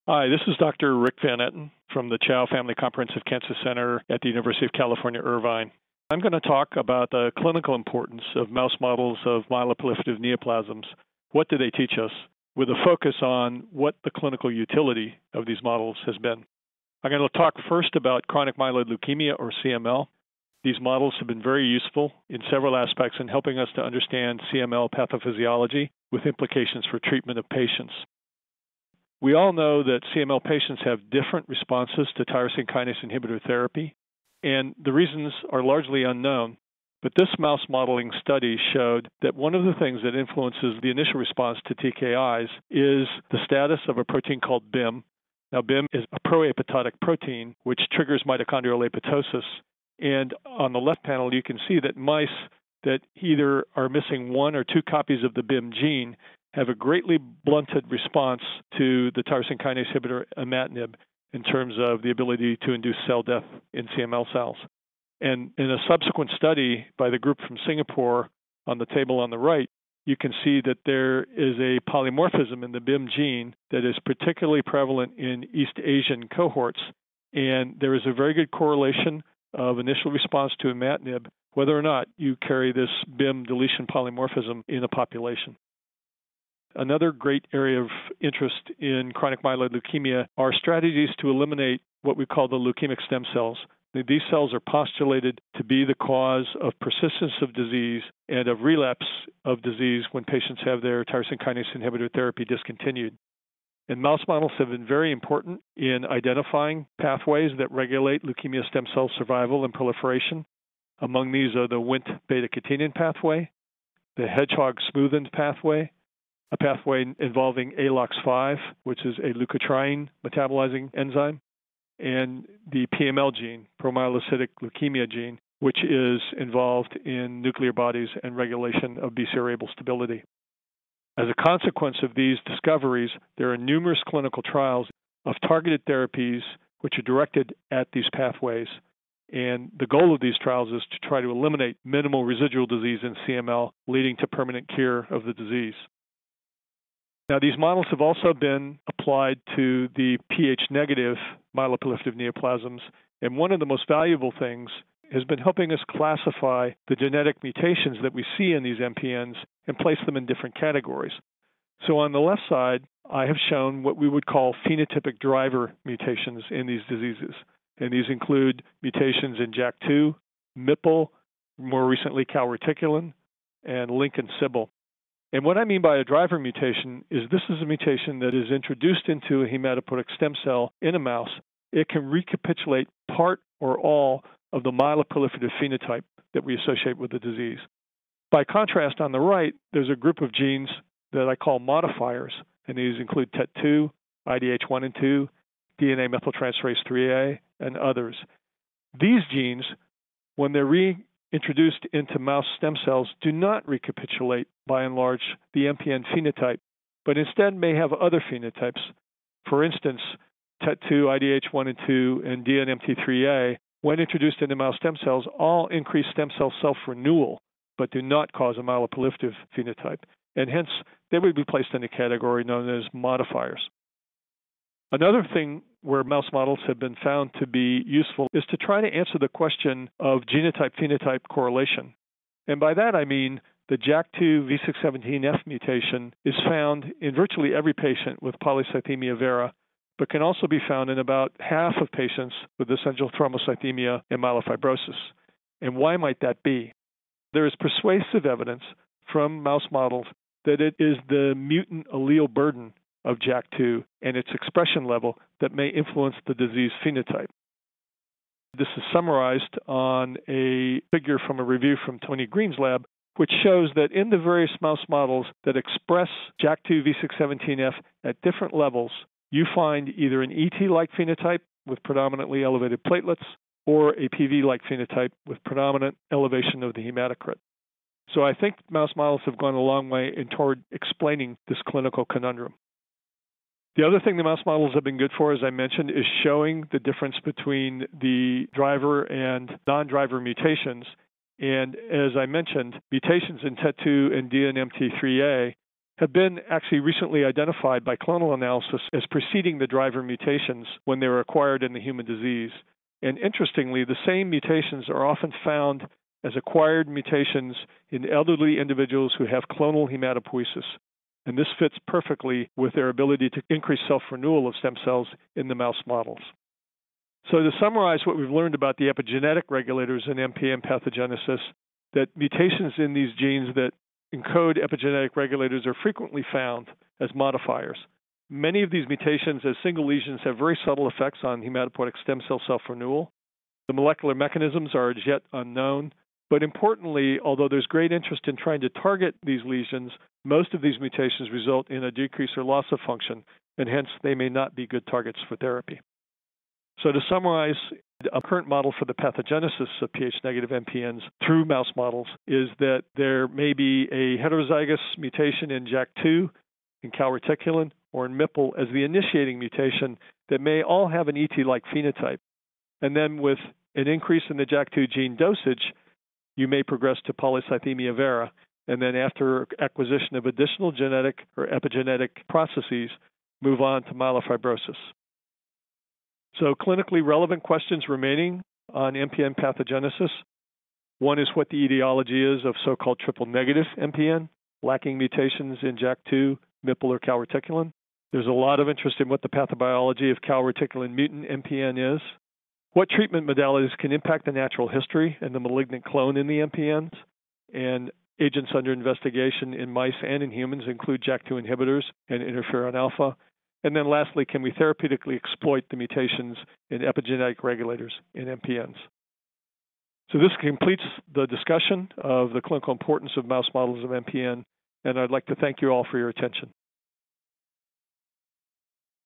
Hi, this is Dr. Rick Van Etten from the Chao Family Comprehensive Cancer Center at the University of California, Irvine. I'm going to talk about the clinical importance of mouse models of myeloproliferative neoplasms. What do they teach us? With a focus on what the clinical utility of these models has been. I'm going to talk first about chronic myeloid leukemia, or CML. These models have been very useful in several aspects in helping us to understand CML pathophysiology with implications for treatment of patients. We all know that CML patients have different responses to tyrosine kinase inhibitor therapy, and the reasons are largely unknown. But this mouse modeling study showed that one of the things that influences the initial response to TKIs is the status of a protein called BIM. Now, BIM is a proapoptotic protein which triggers mitochondrial apoptosis. And on the left panel, you can see that mice that either are missing one or two copies of the BIM gene have a greatly blunted response to the tyrosine kinase inhibitor imatinib in terms of the ability to induce cell death in CML cells. And in a subsequent study by the group from Singapore on the table on the right, you can see that there is a polymorphism in the BIM gene that is particularly prevalent in East Asian cohorts. And there is a very good correlation of initial response to imatinib, whether or not you carry this BIM deletion polymorphism in a population. Another great area of interest in chronic myeloid leukemia are strategies to eliminate what we call the leukemic stem cells. These cells are postulated to be the cause of persistence of disease and of relapse of disease when patients have their tyrosine kinase inhibitor therapy discontinued. And mouse models have been very important in identifying pathways that regulate leukemia stem cell survival and proliferation. Among these are the Wnt beta-catenin pathway, the hedgehog smoothened pathway, a pathway involving ALOX5, which is a leukotriene metabolizing enzyme, and the PML gene, promyelocytic leukemia gene, which is involved in nuclear bodies and regulation of BCR-ABL stability. As a consequence of these discoveries, there are numerous clinical trials of targeted therapies which are directed at these pathways. And the goal of these trials is to try to eliminate minimal residual disease in CML, leading to permanent cure of the disease. Now, these models have also been applied to the pH-negative myeloproliferative neoplasms, and one of the most valuable things has been helping us classify the genetic mutations that we see in these MPNs and place them in different categories. So on the left side, I have shown what we would call phenotypic driver mutations in these diseases, and these include mutations in JAK2, MPL, more recently calreticulin, and LINK and CBL. And what I mean by a driver mutation is this is a mutation that is introduced into a hematopoietic stem cell in a mouse. It can recapitulate part or all of the myeloproliferative phenotype that we associate with the disease. By contrast, on the right, there's a group of genes that I call modifiers, and these include TET2, IDH1 and 2, DNA methyltransferase 3A, and others. These genes, when they're reintroduced into mouse stem cells, do not recapitulate, by and large, the MPN phenotype, but instead may have other phenotypes. For instance, TET2, IDH1 and 2, and DNMT3A, when introduced into mouse stem cells, all increase stem cell self-renewal, but do not cause a myeloproliferative phenotype, and hence they would be placed in a category known as modifiers. Another thing where mouse models have been found to be useful is to try to answer the question of genotype-phenotype correlation. And by that I mean the JAK2 V617F mutation is found in virtually every patient with polycythemia vera, but can also be found in about half of patients with essential thrombocythemia and myelofibrosis. And why might that be? There is persuasive evidence from mouse models that it is the mutant allele burden of JAK2 and its expression level that may influence the disease phenotype. This is summarized on a figure from a review from Tony Green's lab, which shows that in the various mouse models that express JAK2 V617F at different levels, you find either an ET-like phenotype with predominantly elevated platelets or a PV-like phenotype with predominant elevation of the hematocrit. So I think mouse models have gone a long way toward explaining this clinical conundrum. The other thing the mouse models have been good for, as I mentioned, is showing the difference between the driver and non-driver mutations. And as I mentioned, mutations in TET2 and DNMT3A have been actually recently identified by clonal analysis as preceding the driver mutations when they were acquired in the human disease. And interestingly, the same mutations are often found as acquired mutations in elderly individuals who have clonal hematopoiesis. And this fits perfectly with their ability to increase self-renewal of stem cells in the mouse models. So to summarize what we've learned about the epigenetic regulators in MPN pathogenesis, that mutations in these genes that encode epigenetic regulators are frequently found as modifiers. Many of these mutations as single lesions have very subtle effects on hematopoietic stem cell self-renewal. The molecular mechanisms are as yet unknown, but importantly, although there's great interest in trying to target these lesions, most of these mutations result in a decrease or loss of function, and hence they may not be good targets for therapy. So to summarize, a current model for the pathogenesis of Ph-negative MPNs through mouse models is that there may be a heterozygous mutation in JAK2, in calreticulin, or in MPL as the initiating mutation that may all have an ET-like phenotype. And then with an increase in the JAK2 gene dosage, you may progress to polycythemia vera, and then after acquisition of additional genetic or epigenetic processes, move on to myelofibrosis. So clinically relevant questions remaining on MPN pathogenesis. One is what the etiology is of so-called triple-negative MPN, lacking mutations in JAK2, MPL, or calreticulin. There's a lot of interest in what the pathobiology of calreticulin mutant MPN is. What treatment modalities can impact the natural history and the malignant clone in the MPNs? And agents under investigation in mice and in humans include JAK2 inhibitors and interferon alpha. And then lastly, can we therapeutically exploit the mutations in epigenetic regulators in MPNs? So this completes the discussion of the clinical importance of mouse models of MPN, and I'd like to thank you all for your attention.